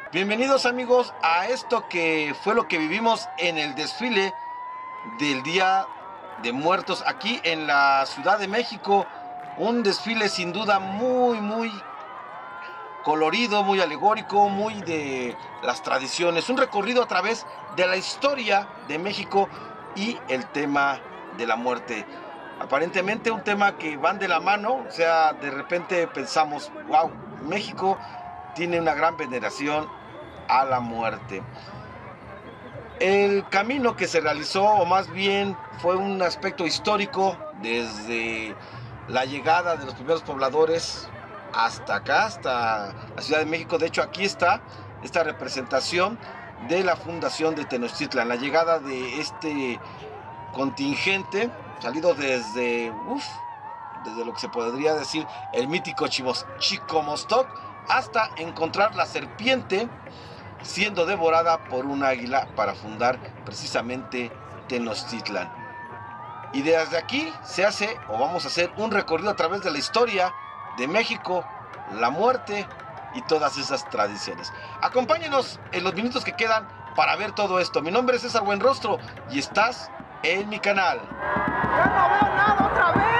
Bienvenidos amigos a esto que fue lo que vivimos en el desfile del Día de Muertos aquí en la Ciudad de México. Un desfile sin duda muy colorido, muy alegórico, muy de las tradiciones. Un recorrido a través de la historia de México y el tema de la muerte. Aparentemente un tema que van de la mano, o sea, de repente pensamos, wow, México tiene una gran veneración a la muerte. El camino que se realizó, o más bien fue un aspecto histórico, desde la llegada de los primeros pobladores hasta acá, hasta la Ciudad de México. De hecho, aquí está esta representación de la fundación de Tenochtitlan, la llegada de este contingente salido desde lo que se podría decir el mítico Chicomostoc, hasta encontrar la serpiente siendo devorada por un águila para fundar precisamente Tenochtitlan. Y desde aquí se hace, o vamos a hacer, un recorrido a través de la historia de México, la muerte y todas esas tradiciones. Acompáñenos en los minutos que quedan para ver todo esto. Mi nombre es César Buenrostro y estás en mi canal. ¡Ya no veo nada otra vez!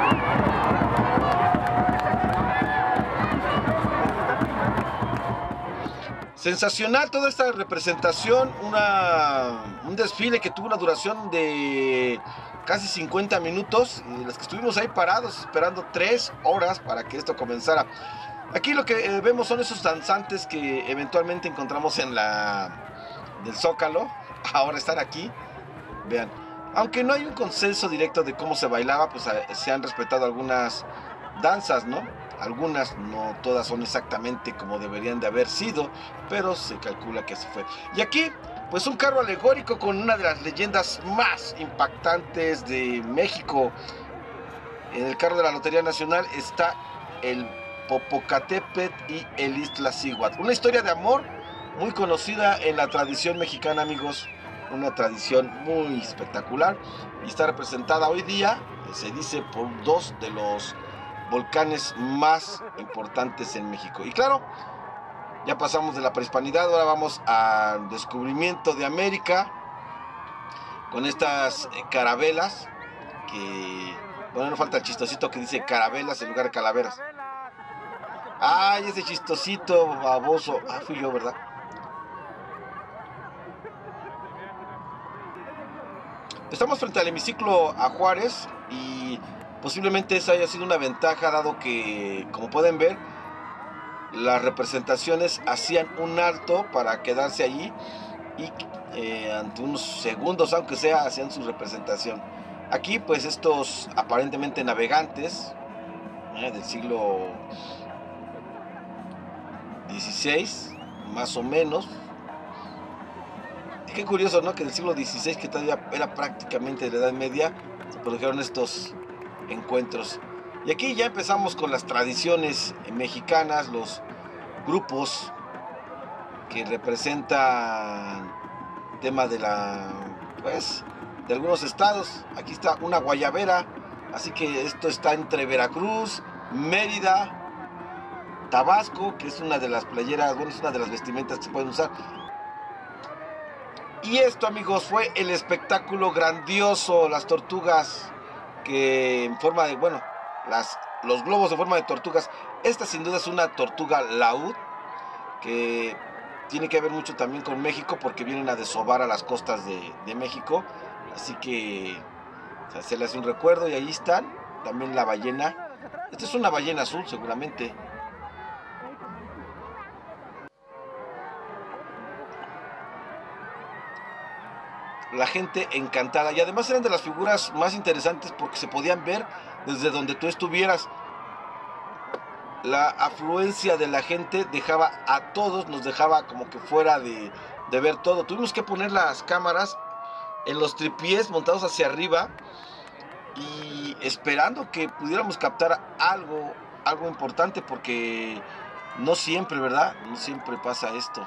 Sensacional toda esta representación, un desfile que tuvo una duración de casi 50 minutos, y los que estuvimos ahí parados esperando 3 horas para que esto comenzara. Aquí lo que vemos son esos danzantes que eventualmente encontramos en del Zócalo. Ahora están aquí, vean. Aunque no hay un consenso directo de cómo se bailaba, pues se han respetado algunas danzas, ¿no? Algunas, no todas son exactamente como deberían de haber sido, pero se calcula que así fue. Y aquí, pues un carro alegórico con una de las leyendas más impactantes de México. En el carro de la Lotería Nacional está el Popocatépetl y el Iztaccíhuatl. Una historia de amor muy conocida en la tradición mexicana, amigos. Una tradición muy espectacular y está representada hoy día, se dice, por 2 de los volcanes más importantes en México. Y claro, ya pasamos de la prehispanidad, ahora vamos al descubrimiento de América con estas carabelas que, bueno, no falta el chistosito que dice carabelas en lugar de calaveras. Ay, ese chistosito baboso. Ah, fui yo, ¿verdad? Estamos frente al hemiciclo a Juárez y posiblemente esa haya sido una ventaja, dado que, como pueden ver, las representaciones hacían un alto para quedarse allí y ante unos segundos, aunque sea, hacían su representación. Aquí, pues, estos aparentemente navegantes del siglo XVI, más o menos. Qué curioso, ¿no? Que del siglo XVI, que todavía era prácticamente de la Edad Media, se produjeron estos encuentros. Y aquí ya empezamos con las tradiciones mexicanas, los grupos que representan tema de de algunos estados. Aquí está una guayabera, así que esto está entre Veracruz, Mérida, Tabasco, que es una de las playeras, bueno, es una de las vestimentas que se pueden usar. Y esto, amigos, fue el espectáculo grandioso, las tortugas que en forma de, bueno, los globos en forma de tortugas. Esta sin duda es una tortuga laúd que tiene que ver mucho también con México, porque vienen a desovar a las costas de México. Así que, o sea, se le hace un recuerdo y ahí están. También la ballena. Esta es una ballena azul seguramente. La gente encantada, y además eran de las figuras más interesantes porque se podían ver desde donde tú estuvieras. La afluencia de la gente dejaba a todos, nos dejaba como que fuera de ver todo. Tuvimos que poner las cámaras en los tripiés montados hacia arriba y esperando que pudiéramos captar algo importante, porque no siempre, ¿verdad? No siempre pasa esto.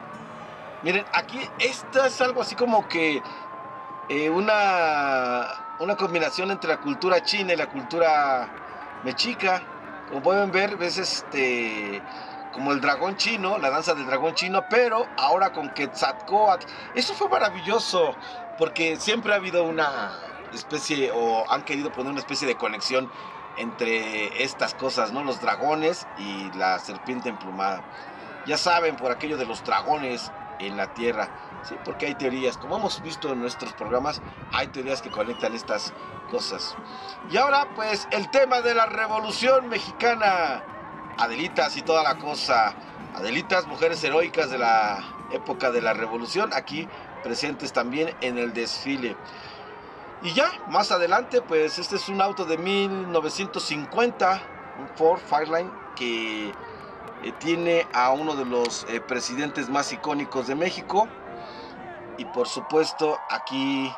Miren, aquí esta es algo así como que una combinación entre la cultura china y la cultura mexica. Como pueden ver, ves como el dragón chino, la danza del dragón chino, pero ahora con Quetzalcóatl. Eso fue maravilloso, porque siempre ha habido una especie, o han querido poner una especie de conexión entre estas cosas, ¿no? Los dragones y la serpiente emplumada. Ya saben, por aquello de los dragones en la tierra, sí, porque hay teorías, como hemos visto en nuestros programas, hay teorías que conectan estas cosas. Y ahora, pues, el tema de la Revolución Mexicana. Adelitas y toda la cosa. Adelitas, mujeres heroicas de la época de la Revolución, aquí presentes también en el desfile. Y ya, más adelante, pues, este es un auto de 1950, un Ford Fairlane, que tiene a uno de los presidentes más icónicos de México. Y por supuesto aquí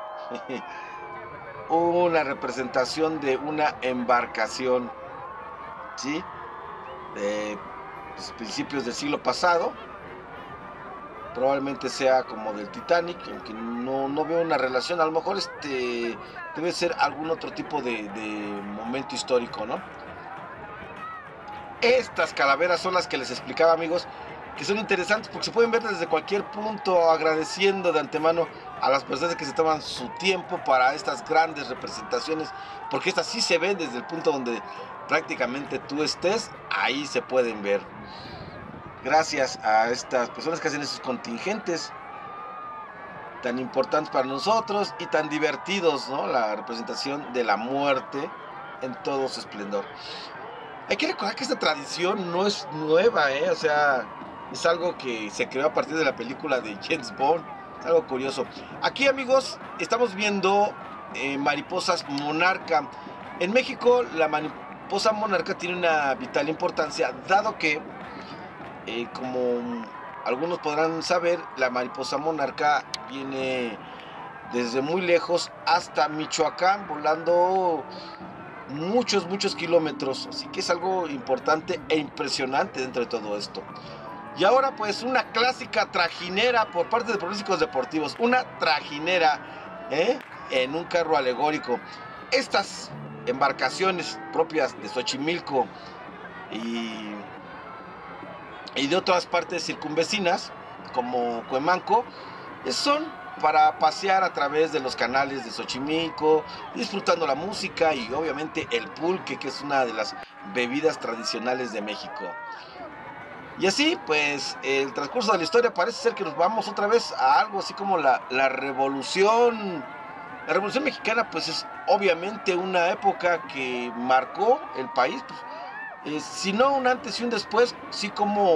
una representación de una embarcación, ¿sí? De principios del siglo pasado. Probablemente sea como del Titanic, aunque no veo una relación. A lo mejor debe ser algún otro tipo de momento histórico, ¿no? Estas calaveras son las que les explicaba, amigos, que son interesantes porque se pueden ver desde cualquier punto, agradeciendo de antemano a las personas que se toman su tiempo para estas grandes representaciones, porque estas sí se ven desde el punto donde prácticamente tú estés, ahí se pueden ver. Gracias a estas personas que hacen esos contingentes tan importantes para nosotros y tan divertidos, ¿no? La representación de la muerte en todo su esplendor. Hay que recordar que esta tradición no es nueva, o sea, es algo que se creó a partir de la película de James Bond. Es algo curioso. Aquí, amigos, estamos viendo mariposas monarca. En México, la mariposa monarca tiene una vital importancia, dado que, como algunos podrán saber, la mariposa monarca viene desde muy lejos hasta Michoacán, volando muchos kilómetros, así que es algo importante e impresionante dentro de todo esto. Y ahora, pues, una clásica trajinera por parte de Pronósticos Deportivos, una trajinera en un carro alegórico. Estas embarcaciones propias de Xochimilco y de otras partes circunvecinas, como Cuemanco, son para pasear a través de los canales de Xochimilco, disfrutando la música y obviamente el pulque, que es una de las bebidas tradicionales de México. Y así, pues, el transcurso de la historia parece ser que nos vamos otra vez a algo así como la revolución. La Revolución Mexicana, pues, es obviamente una época que marcó el país, pues, si no un antes y un después, sí como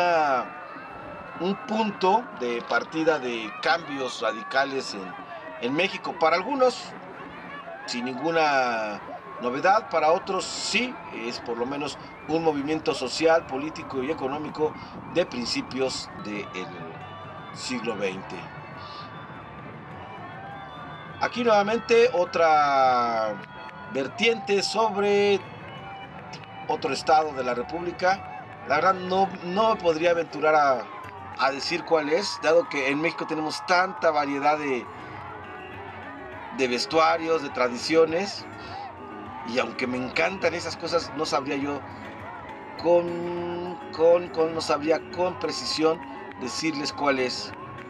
un punto de partida de cambios radicales en México. Para algunos, sin ninguna novedad, para otros sí, es por lo menos un movimiento social, político y económico de principios del siglo XX. Aquí nuevamente otra vertiente sobre otro estado de la República. La verdad no me podría aventurar a decir cuál es, dado que en México tenemos tanta variedad de vestuarios, de tradiciones, y aunque me encantan esas cosas, no sabría yo no sabría con precisión decirles cuál es.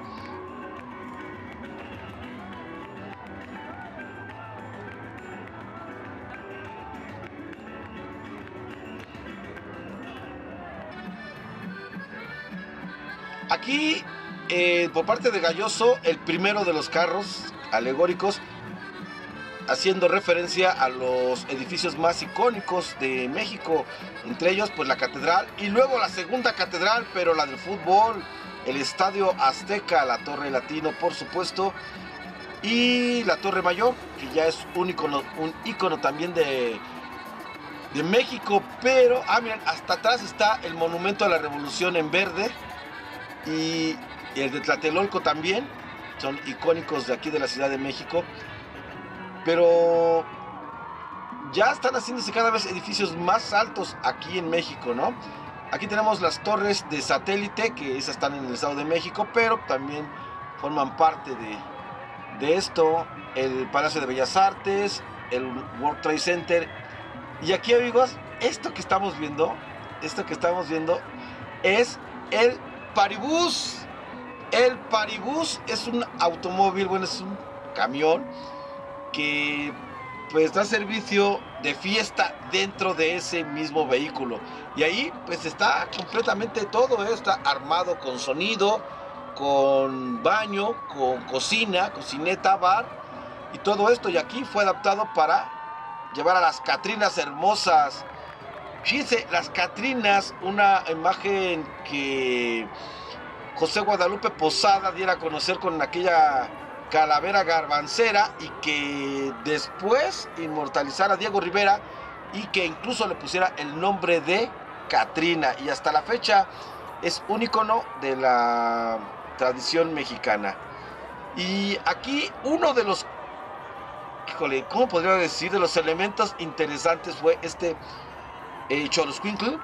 Aquí, por parte de Galloso, el primero de los carros alegóricos, haciendo referencia a los edificios más icónicos de México, entre ellos pues la catedral, y luego la segunda catedral, pero la del fútbol, el Estadio Azteca, la Torre Latino, por supuesto, y la Torre Mayor, que ya es un ícono también de México. Pero, miren, hasta atrás está el Monumento a la Revolución en verde, y el de Tlatelolco también, son icónicos de aquí de la Ciudad de México. Pero ya están haciéndose cada vez edificios más altos aquí en México, ¿no? Aquí tenemos las torres de satélite, que esas están en el Estado de México, pero también forman parte de esto el Palacio de Bellas Artes, el World Trade Center. Y aquí, amigos, esto que estamos viendo es el Paribus. El Paribus es un automóvil, bueno, es un camión que pues da servicio de fiesta dentro de ese mismo vehículo. Y ahí pues está completamente todo, está armado con sonido, con baño, con cocina, cocineta, bar y todo esto. Y aquí fue adaptado para llevar a las Catrinas hermosas. Fíjense, las Catrinas, una imagen que José Guadalupe Posada diera a conocer con aquella calavera garbancera y que después inmortalizara a Diego Rivera y que incluso le pusiera el nombre de Catrina, y hasta la fecha es un icono de la tradición mexicana. Y aquí uno de los, híjole, ¿cómo podría decir? De los elementos interesantes fue este Xoloitzcuintli.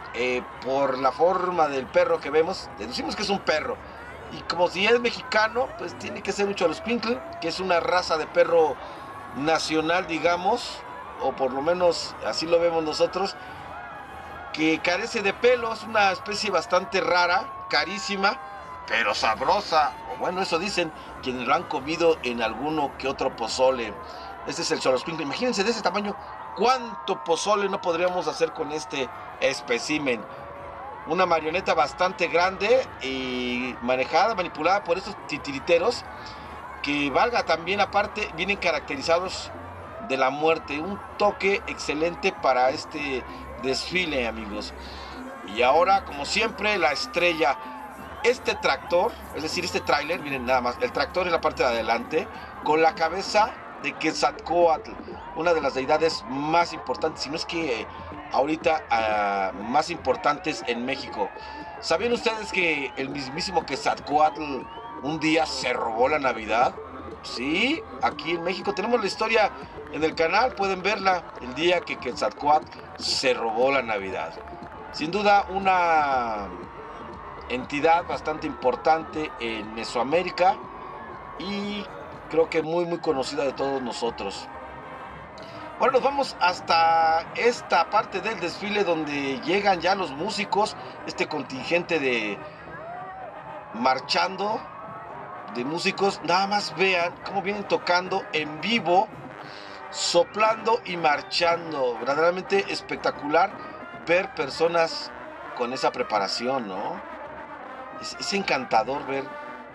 Por la forma del perro que vemos, deducimos que es un perro. Y como si es mexicano, pues tiene que ser un Xoloitzcuintli, que es una raza de perro nacional, digamos, o por lo menos así lo vemos nosotros, que carece de pelo, es una especie bastante rara, carísima, pero sabrosa. O bueno, eso dicen quienes lo han comido en alguno que otro pozole. Este es el Xoloitzcuintli. Imagínense de ese tamaño, ¿cuánto pozole no podríamos hacer con este espécimen? Una marioneta bastante grande y manipulada por estos titiriteros, que valga también aparte, vienen caracterizados de la muerte. Un toque excelente para este desfile, amigos. Y ahora, como siempre, la estrella, este tractor, es decir, este tráiler, miren nada más, el tractor en la parte de adelante, con la cabeza de Quetzalcóatl, una de las deidades más importantes, si no es que ahorita más importantes en México. ¿Sabían ustedes que el mismísimo Quetzalcóatl un día se robó la Navidad? Sí, aquí en México tenemos la historia en el canal, pueden verla, el día que Quetzalcóatl se robó la Navidad. Sin duda una entidad bastante importante en Mesoamérica y creo que muy conocida de todos nosotros. Bueno, nos vamos hasta esta parte del desfile donde llegan ya los músicos, este contingente de marchando, de músicos. Nada más vean cómo vienen tocando en vivo, soplando y marchando. Verdaderamente espectacular ver personas con esa preparación, ¿no? Es encantador ver,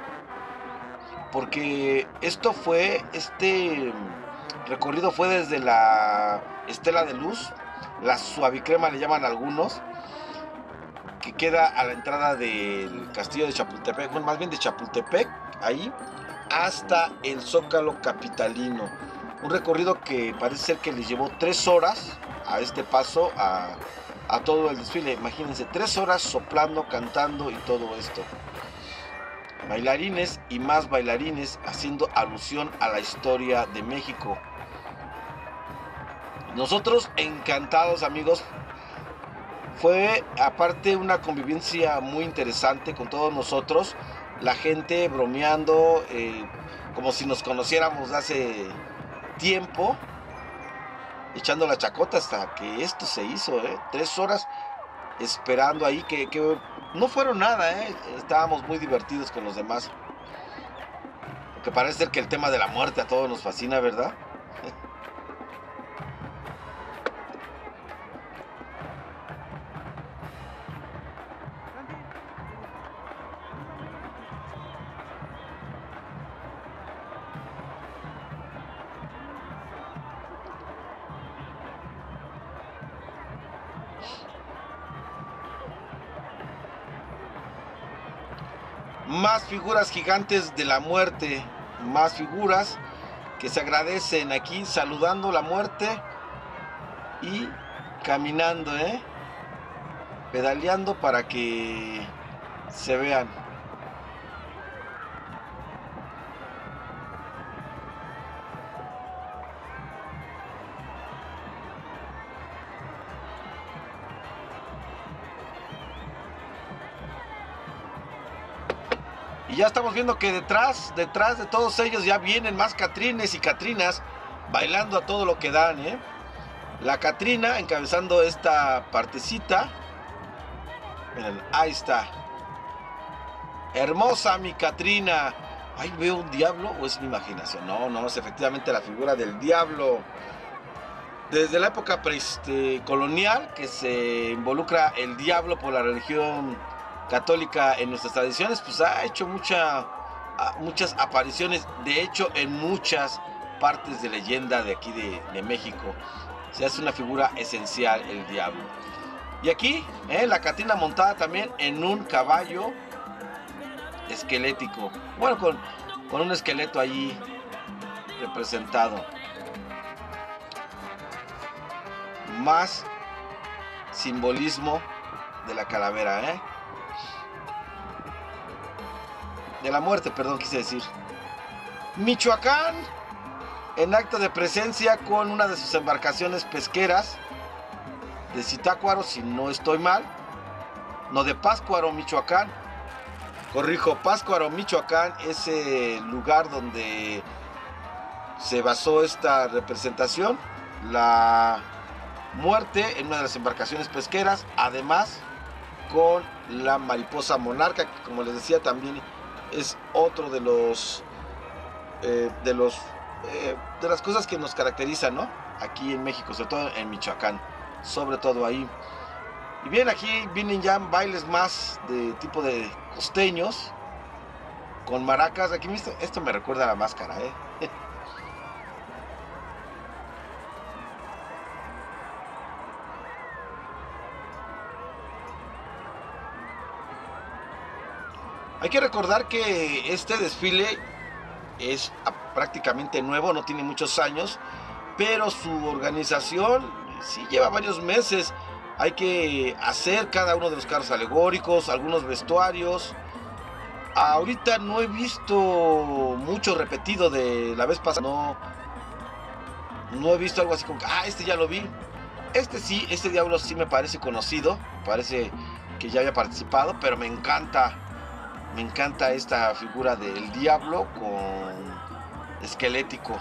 porque este recorrido fue desde la Estela de Luz, la Suavicrema le llaman algunos, que queda a la entrada del castillo de Chapultepec, bueno, más bien de Chapultepec, ahí, hasta el Zócalo capitalino. Un recorrido que parece ser que les llevó 3 horas a este paso, a todo el desfile. Imagínense, 3 horas soplando, cantando y todo esto. Bailarines y más bailarines haciendo alusión a la historia de México. Nosotros encantados, amigos. Fue aparte una convivencia muy interesante con todos nosotros. La gente bromeando, como si nos conociéramos de hace tiempo, echando la chacota hasta que esto se hizo, 3 horas esperando ahí, que no fueron nada, estábamos muy divertidos con los demás, porque parece ser que el tema de la muerte a todos nos fascina, ¿verdad? Más figuras gigantes de la muerte, más figuras que se agradecen aquí saludando la muerte y caminando, pedaleando para que se vean. Y ya estamos viendo que detrás de todos ellos ya vienen más catrines y catrinas bailando a todo lo que dan, ¿eh? La Catrina encabezando esta partecita. Miren, ahí está. Hermosa mi Catrina. Ay, ¿veo un diablo o es mi imaginación? No, no, es efectivamente la figura del diablo. Desde la época colonial que se involucra el diablo por la religión católica en nuestras tradiciones, pues ha hecho muchas apariciones, de hecho en muchas partes de leyenda de aquí de México. Se hace una figura esencial el diablo. Y aquí, la Catrina montada también en un caballo esquelético. Bueno, con un esqueleto allí representado. Más simbolismo de la calavera, de la muerte, perdón, quise decir. Michoacán, en acto de presencia con una de sus embarcaciones pesqueras de Zitácuaro, si no estoy mal. No, de Pátzcuaro, Michoacán. Corrijo, Pátzcuaro, Michoacán, ese lugar donde se basó esta representación. La muerte en una de las embarcaciones pesqueras, además con la mariposa monarca, que como les decía también es otro de las cosas que nos caracterizan, ¿no? Aquí en México, sobre todo en Michoacán, sobre todo ahí. Y bien, aquí vienen ya bailes más de tipo de costeños, con maracas. Aquí esto me recuerda a La Máscara, Hay que recordar que este desfile es prácticamente nuevo, no tiene muchos años, pero su organización sí lleva varios meses. Hay que hacer cada uno de los carros alegóricos, algunos vestuarios. Ahorita no he visto mucho repetido de la vez pasada. No he visto algo así como que, este ya lo vi. Este diablo sí me parece conocido, parece que ya había participado, pero me encanta esta figura del diablo con esquelético.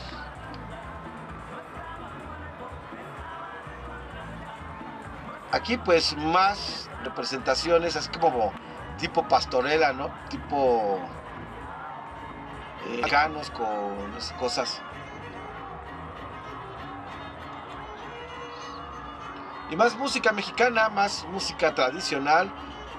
Aquí pues más representaciones, así como tipo pastorela, ¿no? Tipo mexicanos con esas cosas. Y más música mexicana, más música tradicional,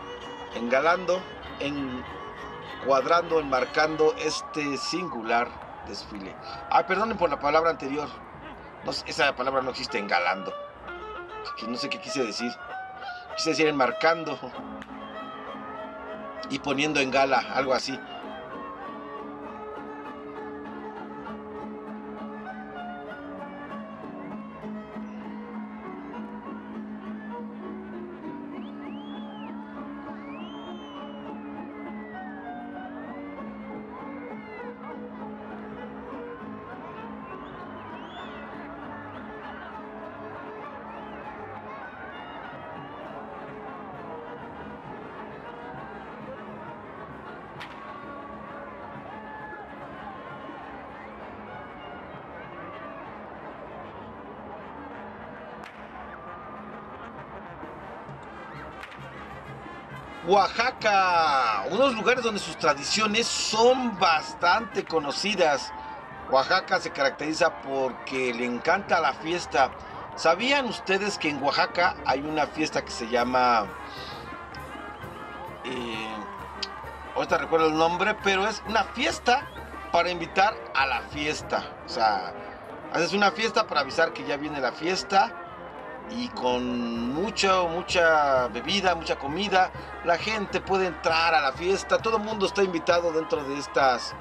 encuadrando, enmarcando este singular desfile. Perdonen por la palabra anterior. No, esa palabra no existe, engalando. Que no sé qué quise decir. Quise decir enmarcando y poniendo en gala, algo así. Oaxaca, unos lugares donde sus tradiciones son bastante conocidas. Oaxaca se caracteriza porque le encanta la fiesta. ¿Sabían ustedes que en Oaxaca hay una fiesta que se llama... ahorita recuerdo el nombre, pero es una fiesta para invitar a la fiesta. O sea, haces una fiesta para avisar que ya viene la fiesta. Y con mucha bebida, mucha comida, la gente puede entrar a la fiesta. Todo el mundo está invitado dentro de estas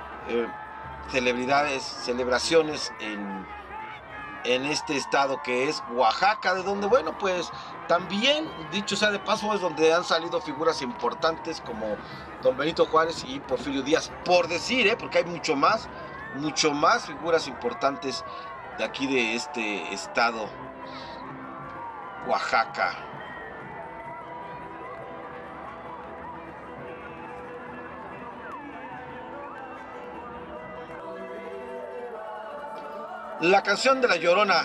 celebraciones en este estado que es Oaxaca, de donde, bueno, pues también, dicho sea de paso, es donde han salido figuras importantes como Don Benito Juárez y Porfirio Díaz, por decir, porque hay mucho más figuras importantes de aquí de este estado, Oaxaca. La canción de La Llorona.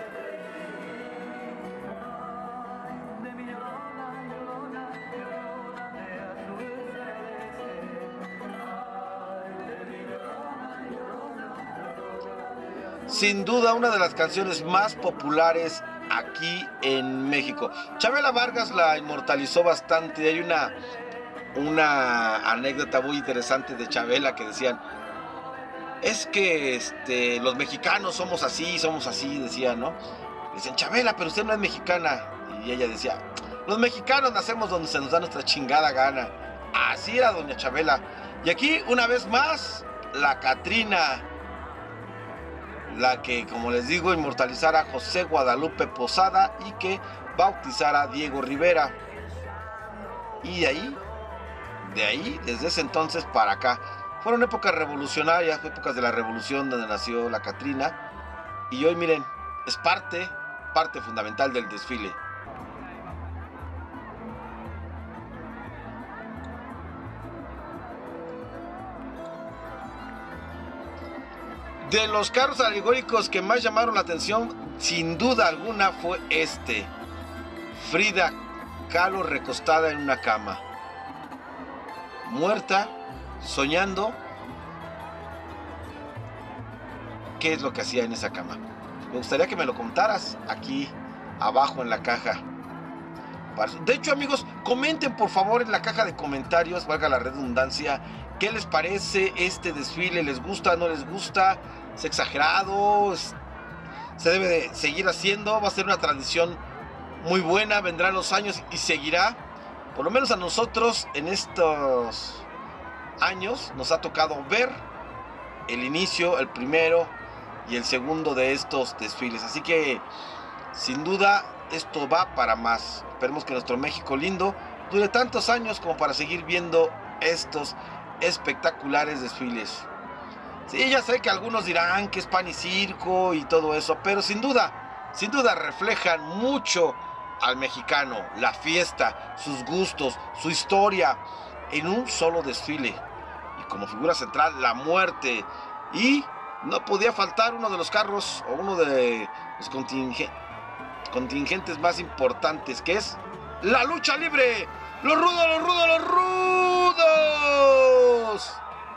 Sin duda una de las canciones más populares aquí en México. Chabela Vargas la inmortalizó bastante. Hay una anécdota muy interesante de Chabela que decían, es que los mexicanos somos así, decían, ¿no? Dicen, Chabela, pero usted no es mexicana. Y ella decía, los mexicanos nacemos donde se nos da nuestra chingada gana. Así era doña Chabela. Y aquí, una vez más, la Catrina, la que, como les digo, inmortalizara a José Guadalupe Posada y que bautizara a Diego Rivera. Y de ahí, desde ese entonces para acá, fueron épocas revolucionarias, épocas de la revolución donde nació la Catrina. Y hoy, miren, es parte fundamental del desfile. De los carros alegóricos que más llamaron la atención, sin duda alguna, fue Frida Kahlo recostada en una cama, muerta, soñando. ¿Qué es lo que hacía en esa cama? Me gustaría que me lo contaras aquí abajo en la caja. De hecho, amigos, comenten por favor en la caja de comentarios, valga la redundancia, ¿qué les parece este desfile? ¿Les gusta? ¿No les gusta? ¿Es exagerado? ¿Se debe de seguir haciendo? ¿Va a ser una tradición muy buena? ¿Vendrán los años y seguirá? Por lo menos a nosotros en estos años nos ha tocado ver el inicio, el primero y el segundo de estos desfiles. Así que sin duda esto va para más. Esperemos que nuestro México lindo dure tantos años como para seguir viendo estos espectaculares desfiles. Sí, ya sé que algunos dirán que es pan y circo y todo eso, pero sin duda reflejan mucho al mexicano, la fiesta, sus gustos, su historia, en un solo desfile. Y como figura central, la muerte. Y no podía faltar uno de los carros o uno de los contingentes más importantes, que es la lucha libre. ¡Los rudos, los rudos, los rudos!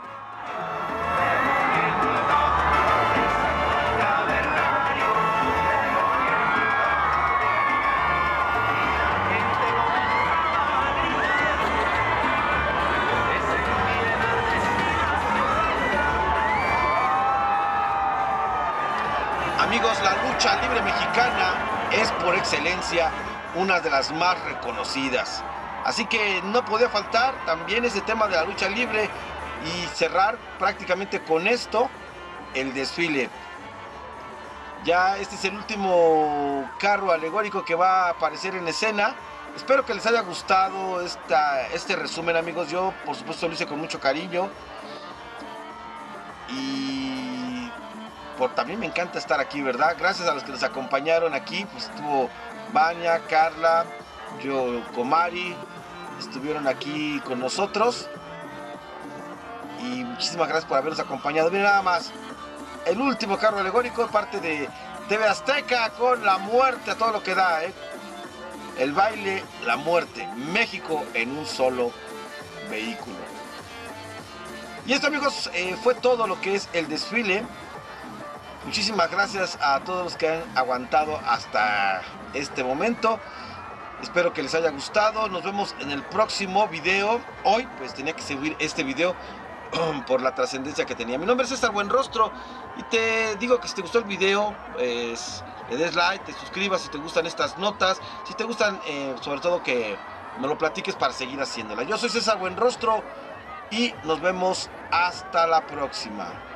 Amigos, la lucha libre mexicana es por excelencia una de las más reconocidas. Así que no podía faltar también ese tema de la lucha libre y cerrar prácticamente con esto el desfile. Ya este es el último carro alegórico que va a aparecer en escena. Espero que les haya gustado este resumen, amigos. Yo, por supuesto, lo hice con mucho cariño. Y también me encanta estar aquí, ¿verdad? Gracias a los que nos acompañaron aquí. Pues estuvo Vania, Carla, Comari, estuvieron aquí con nosotros. Y muchísimas gracias por habernos acompañado. Miren nada más, el último carro alegórico, parte de TV Azteca, con la muerte a todo lo que da, ¿eh? El baile, la muerte, México en un solo vehículo. Y esto, amigos, fue todo lo que es el desfile. Muchísimas gracias a todos los que han aguantado hasta este momento. Espero que les haya gustado. Nos vemos en el próximo video. Hoy pues tenía que subir este video por la trascendencia que tenía. Mi nombre es César Buenrostro y te digo que si te gustó el video, pues le des like, te suscribas si te gustan estas notas. Si te gustan, sobre todo que me lo platiques para seguir haciéndola. Yo soy César Buenrostro y nos vemos hasta la próxima.